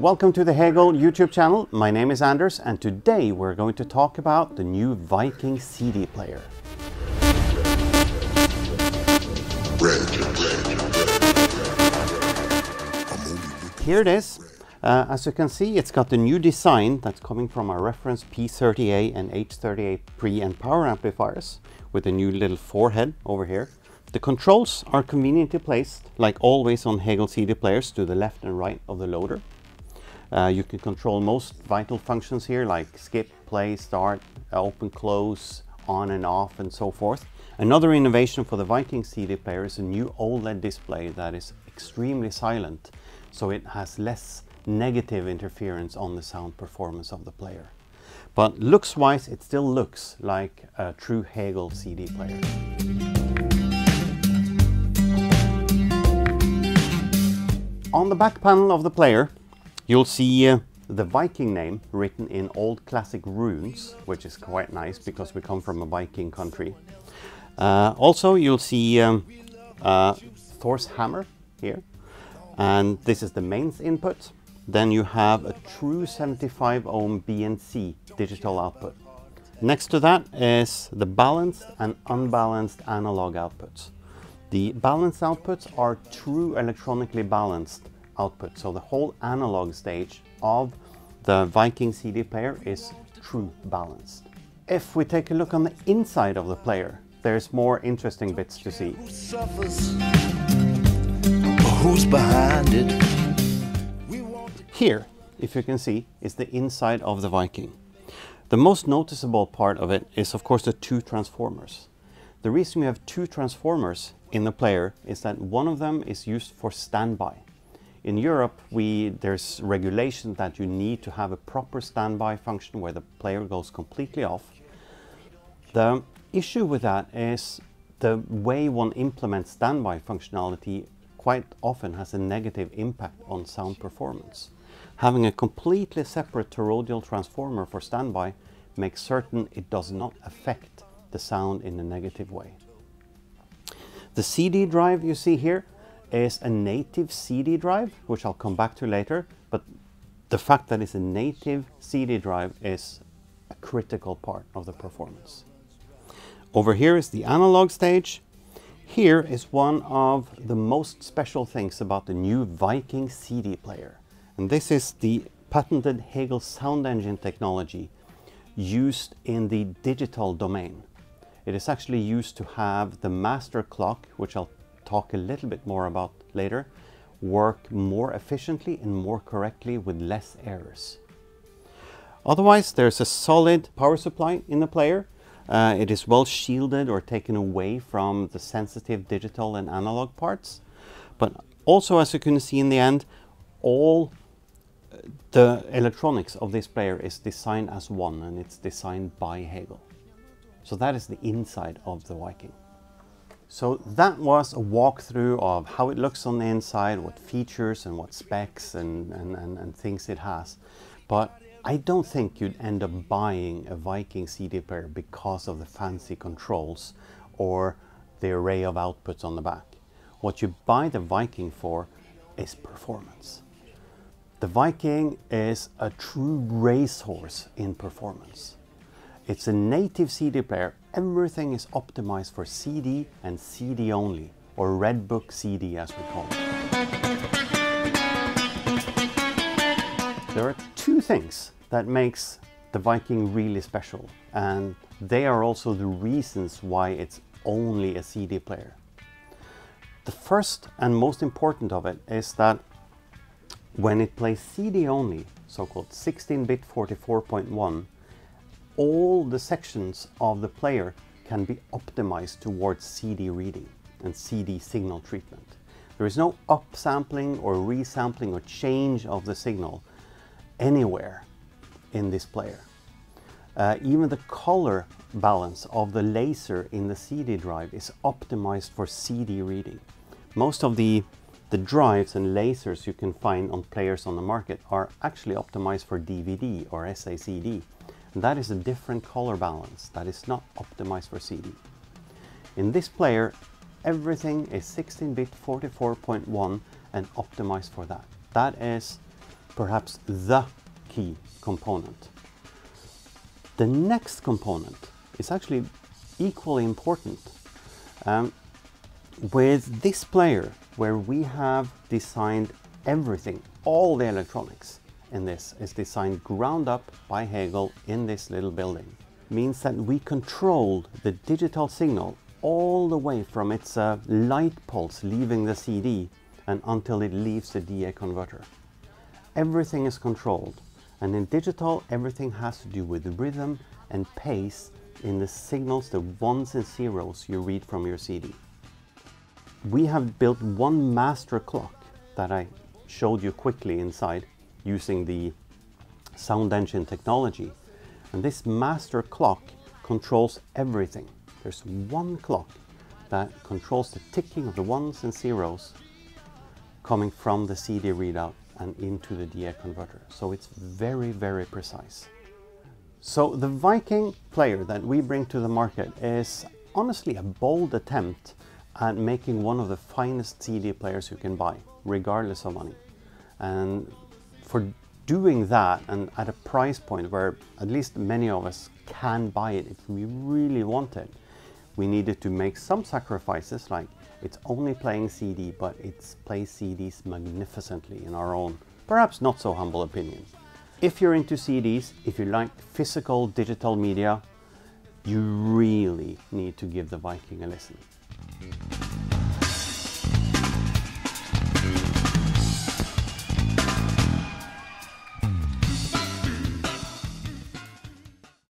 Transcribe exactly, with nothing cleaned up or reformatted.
Welcome to the Hegel YouTube channel. My name is Anders and today we're going to talk about the new Viking C D player. Here it is. Uh, as you can see, it's got the new design that's coming from our reference P thirty A and H thirty A pre and power amplifiers with a new little forehead over here. The controls are conveniently placed, like always on Hegel C D players, to the left and right of the loader. Uh, you can control most vital functions here, like skip, play, start, open, close, on and off, and so forth. Another innovation for the Viking C D player is a new OLED display that is extremely silent, so it has less negative interference on the sound performance of the player. But looks-wise, it still looks like a true Hegel C D player. On the back panel of the player, you'll see uh, the Viking name written in old classic runes, which is quite nice because we come from a Viking country. Uh, also, you'll see um, uh, Thor's hammer here, and this is the mains input. Then you have a true seventy-five ohm B N C digital output. Next to that is the balanced and unbalanced analog outputs. The balanced outputs are true electronically balanced output, so the whole analog stage of the Viking C D player is true balanced. If we take a look on the inside of the player, there's more interesting bits to see. Who suffers? Who's behind it? Here, if you can see, is the inside of the Viking. The most noticeable part of it is of course the two transformers. The reason we have two transformers in the player is that one of them is used for standby. In Europe, we, there's regulation that you need to have a proper standby function where the player goes completely off. The issue with that is the way one implements standby functionality quite often has a negative impact on sound performance. Having a completely separate toroidal transformer for standby makes certain it does not affect the sound in a negative way. The C D drive you see here is a native C D drive, which I'll come back to later, but the fact that it's a native C D drive is a critical part of the performance. Over here is the analog stage. Here is one of the most special things about the new Viking C D player. And this is the patented Hegel sound engine technology used in the digital domain. It is actually used to have the master clock, which I'll talk a little bit more about later, work more efficiently and more correctly with less errors. Otherwise, there's a solid power supply in the player. Uh, it is well shielded or taken away from the sensitive digital and analog parts. But also, as you can see in the end, all the electronics of this player is designed as one, and it's designed by Hegel. So that is the inside of the Viking. So that was a walkthrough of how it looks on the inside, what features and what specs and, and, and, and things it has. But I don't think you'd end up buying a Viking C D player because of the fancy controls or the array of outputs on the back. What you buy the Viking for is performance. The Viking is a true racehorse in performance. It's a native C D player. Everything is optimized for C D and C D only, or Red Book C D as we call it. There are two things that makes the Viking really special, and they are also the reasons why it's only a C D player. The first and most important of it is that when it plays C D only, so-called sixteen bit forty-four point one, all the sections of the player can be optimized towards C D reading and C D signal treatment. There is no upsampling or resampling or change of the signal anywhere in this player. Uh, even the color balance of the laser in the C D drive is optimized for C D reading. Most of the, the drives and lasers you can find on players on the market are actually optimized for D V D or S A C D. And that is a different color balance that is not optimized for C D. In this player, everything is sixteen bit forty-four point one and optimized for that. That is perhaps the key component. The next component is actually equally important. Um, with this player, where we have designed everything, all the electronics in this is designed ground up by Hegel in this little building, means that we control the digital signal all the way from its uh, light pulse leaving the C D and until it leaves the D A converter. Everything is controlled, and in digital everything has to do with rhythm and pace in the signals, the ones and zeros you read from your C D. We have built one master clock that I showed you quickly inside using the sound engine technology, and this master clock controls everything. There's one clock that controls the ticking of the ones and zeros coming from the C D readout and into the D A converter. So it's very, very precise. So the Viking player that we bring to the market is honestly a bold attempt at making one of the finest C D players you can buy, regardless of money. And for doing that, and at a price point where at least many of us can buy it if we really want it, we needed to make some sacrifices, like it's only playing C D, but it plays C Ds magnificently in our own, perhaps not so humble opinion. If you're into C Ds, if you like physical digital media, you really need to give the Viking a listen.